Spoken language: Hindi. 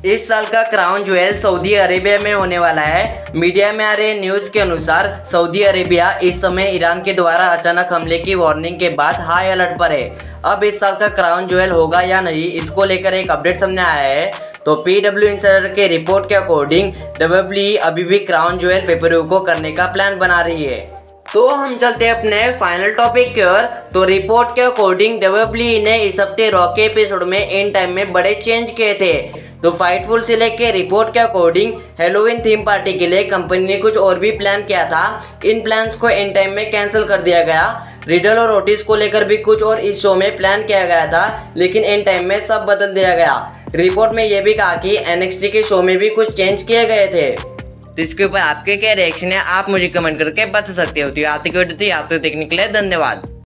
इस साल का क्राउन ज्वेल सऊदी अरेबिया में होने वाला है। मीडिया में आ रहे न्यूज के अनुसार सऊदी अरेबिया इस समय ईरान के द्वारा अचानक हमले की वार्निंग के बाद हाई अलर्ट पर है। अब इस साल का क्राउन ज्वेल होगा या नहीं, इसको लेकर एक अपडेट सामने आया है। तो PW इंसाइडर के रिपोर्ट के अकॉर्डिंग WWE अभी भी क्राउन ज्वेल पेपर को करने का प्लान बना रही है। तो हम चलते हैं अपने फाइनल टॉपिक की ओर। तो रिपोर्ट के अकॉर्डिंग WWE ने इस हफ्ते रॉ के एपिसोड में एंड टाइम में बड़े चेंज किए थे। तो फाइटफुल से लेके रिपोर्ट के अकॉर्डिंग हैलोवीन थीम पार्टी के लिए कंपनी ने कुछ और भी प्लान किया था। इन प्लान्स को एंड टाइम में कैंसिल कर दिया गया। रिडल और ओटिस को लेकर भी कुछ और इस शो में प्लान किया गया था, लेकिन एंड टाइम में सब बदल दिया गया। रिपोर्ट में यह भी कहा कि NXT के शो में भी कुछ चेंज किए गए थे। तो इसके ऊपर आपके क्या रिएक्शन है, आप मुझे कमेंट करके बता सकते हो। तो आपके वीडियो देखने के लिए धन्यवाद।